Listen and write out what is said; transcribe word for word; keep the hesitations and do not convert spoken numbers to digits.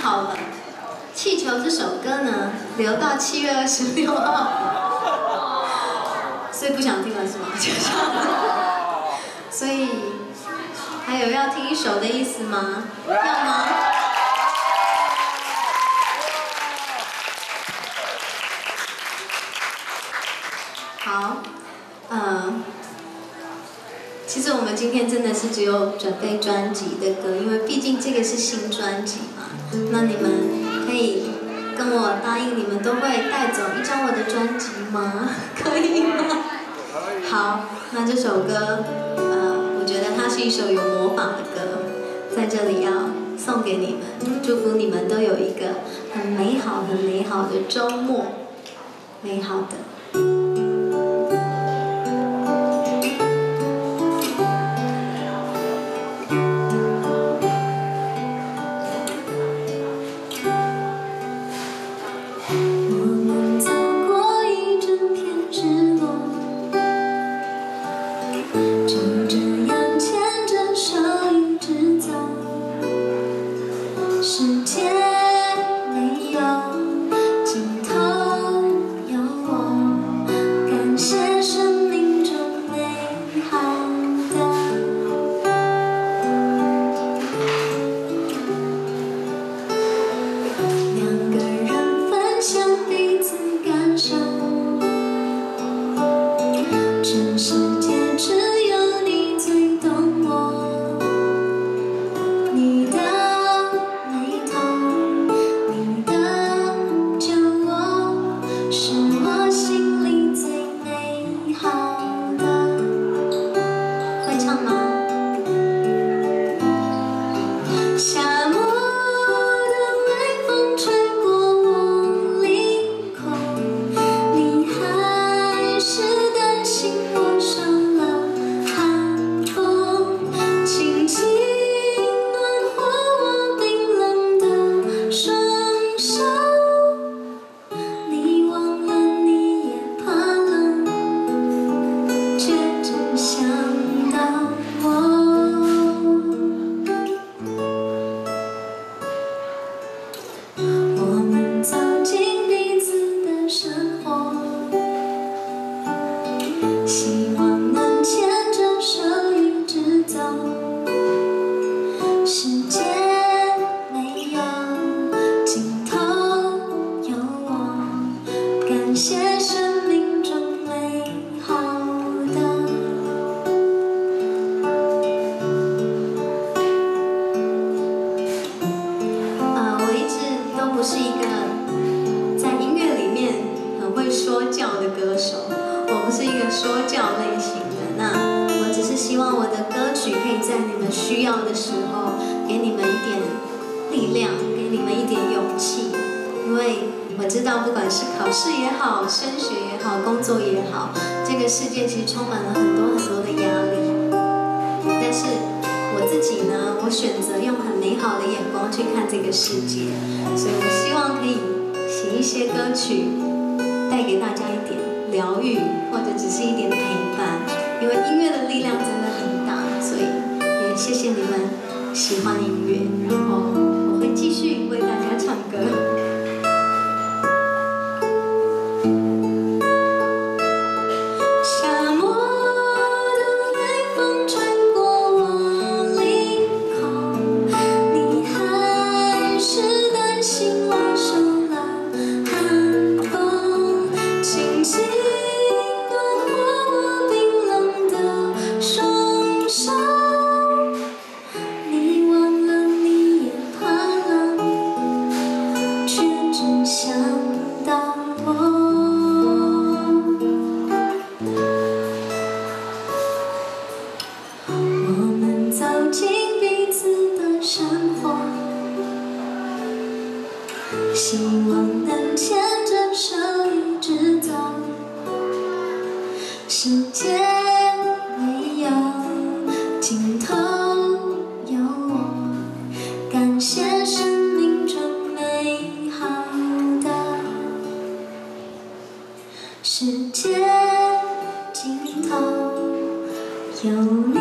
好了，气球这首歌呢，留到七月二十六号，所以不想听了是吗？就所以还有要听一首的意思吗？要吗？好，呃。 其实我们今天真的是只有准备专辑的歌，因为毕竟这个是新专辑嘛。那你们可以跟我答应，你们都会带走一张我的专辑吗？可以吗？好，那这首歌，呃，我觉得它是一首有模仿的歌，在这里要送给你们，祝福你们都有一个很美好、很美好的周末，美好的。 世界没有尽头，有我，感谢生命中美好的。两个人分享彼此感受，全世界只有你最懂我。 希望能牵着手一直走，世界没有尽头，有我，感谢生命中美好的。 呃，我一直都不是一个在音乐里面很会说教的歌手。 我不是一个说教类型的，那我只是希望我的歌曲可以在你们需要的时候，给你们一点力量，给你们一点勇气。因为我知道，不管是考试也好，升学也好，工作也好，这个世界其实充满了很多很多的压力。但是我自己呢，我选择用很美好的眼光去看这个世界，所以我希望可以写一些歌曲，带给大家一点 疗愈，或者只是一点陪伴，因为音乐的力量真的很大，所以也谢谢你们喜欢音乐，然后我会继续为大家唱歌。 沙漠的微风吹过我领口，你还是担心我受了寒风，轻轻 希望能牵着手一直走，世界没有尽头，有我，感谢生命中美好的。世界尽头有你。